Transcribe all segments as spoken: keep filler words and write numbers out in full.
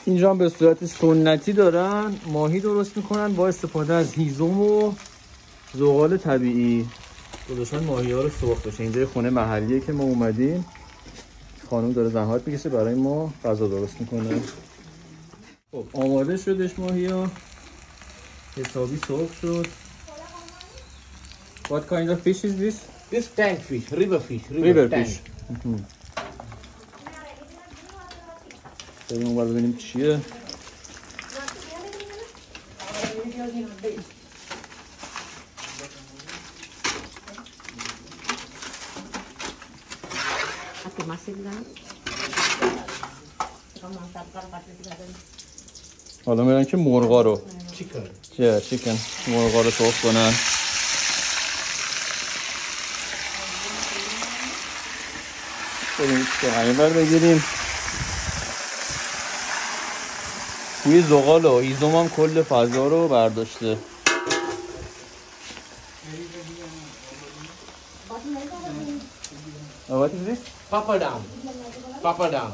اینجا هم به صورت سنتی دارن ماهی درست میکنن با استفاده از هیزم و زغال طبیعی. گذاشتن ماهی ها رو سرخ بشه. اینجا خونه محلیه که ما اومدیم. خانم داره زحمت میکشه برای ما غذا درست میکنه. خب آماده شدش ماهی ها. حسابی سرخ شد. What kind of fish is this? This tank fish, river fish, river, river tank. fish. بریم اون ببینیم چیه. حالا میرن که مرغا رو Chicken. چیه چیکن مرغا رو سرخ کنن. بریم که همین بر بگیریم. توی زغال و هیزم هم کل فضا رو برداشته. What is this? Papadam. Papadam.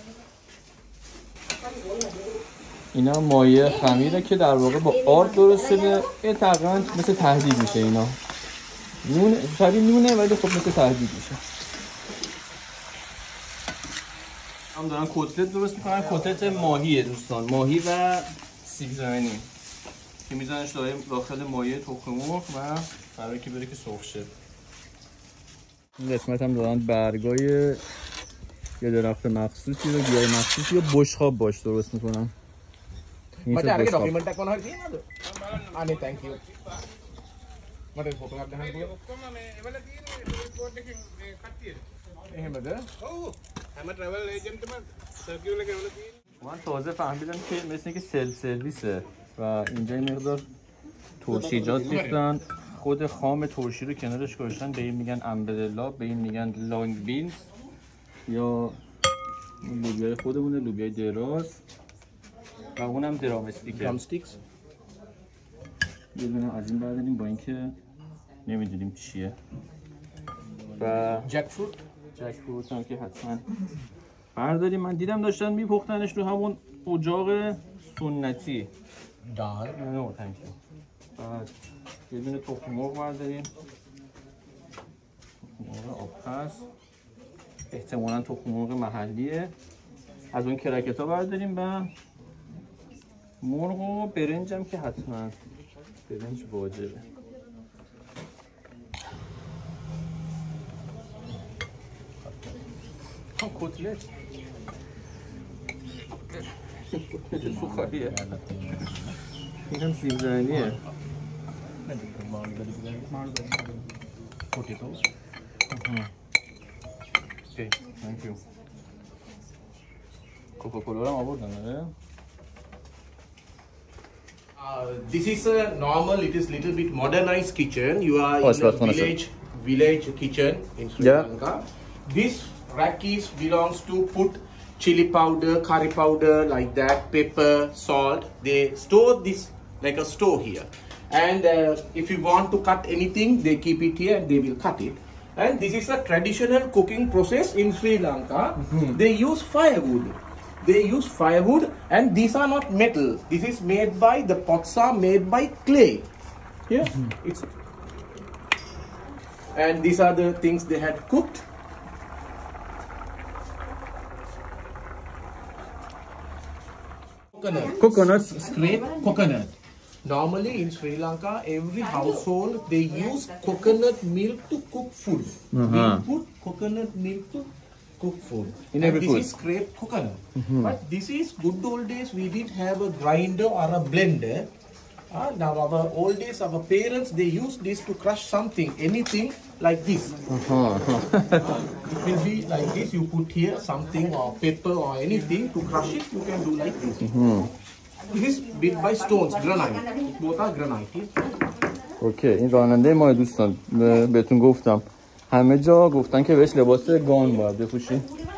اینا مایه خمیره که در واقع با آرد درست شده. یه تقریبا مثل تهدید میشه اینا. نون شبیه نونه ولی خب مثل تهدید میشه. هم دارن کتلت درست میکنن. کتلت ماهیه دوستان. ماهی و سیب زمینی که میزنش داخل مایه تخم مرغ و برای که بره که سرخ شه. این قسمت هم دارن برگای یه درخت مخصوصی رو گیاه مخصوصی رو بشقاب باش درست میکنن. But I get document tak kono hari nado. Ani thank you. Mate photo එකක් ගන්න පුළුවන්. ඔක්කොම මේ එවල තියෙන report එකෙන් මේ කට්ටියට. එහෙමද? ඔව්. හැම travel agent ම circle එක එවල තියෙන. من تازه فهمیدم که مثل اینکه سلف سرویسه و اینجا این مقدار ترشیجات ریختن. خود خام ترشی رو کنارش گذاشتن. به این میگن امبرلا، به این میگن لانگ بینز یا لوبیای خودمونه، لوبیای دراز و اونم درامستیکه. Drumsticks. یه دونه از این برداریم با اینکه نمیدونیم چیه. و Jackfruit. جک فروت هم که حتما برداریم. من دیدم داشتن میپختنش رو همون اجاق سنتی. Dal. نه تانک یو. بعد یه دونه تخم مرغ برداریم. تخم مرغ آبپز. احتمالاً تخم مرغ محلیه. از اون کرکت ها برداریم و مرغ و برنج هم که حتما برنج واجبه. کتلت کتلت سوخاریه. این هم سیب زمینیه. Potatoes. اوکی تhank you. کوکاکولا رو هم آوردن آره. Uh, this is a normal, it is little bit modernized kitchen. You are Oh, in a village, village kitchen in Sri Yeah. Lanka. This rakis belongs to put chili powder, curry powder like that, pepper, salt. They store this like a store here. And uh, if you want to cut anything, they keep it here and they will cut it. And this is a traditional cooking process in Sri Lanka. Mm-hmm. They use firewood. They use firewood and these are not metal. This is made by, the pots are made by clay. Yeah, mm-hmm. It's, and these are the things they had cooked. Coconut. Coconut. Scrape coconut. Normally in Sri Lanka, every household they use coconut milk to cook food. Uh-huh. We put coconut milk to cook food. In and every this food. is scraped coconut. Mm-hmm. But this is good old days. We did have a grinder or a blender. Uh, now our old days, our parents they used this to crush something, anything like this. Uh-huh. It will be like this. You put here something or paper or anything to crush it. You can do like this. Mm-hmm. This is built by stones, granite. Both are granite. اوکی این راننده ما دوستان بهتون گفتم همه جا گفتن که بهش لباس گان باید بپوشی.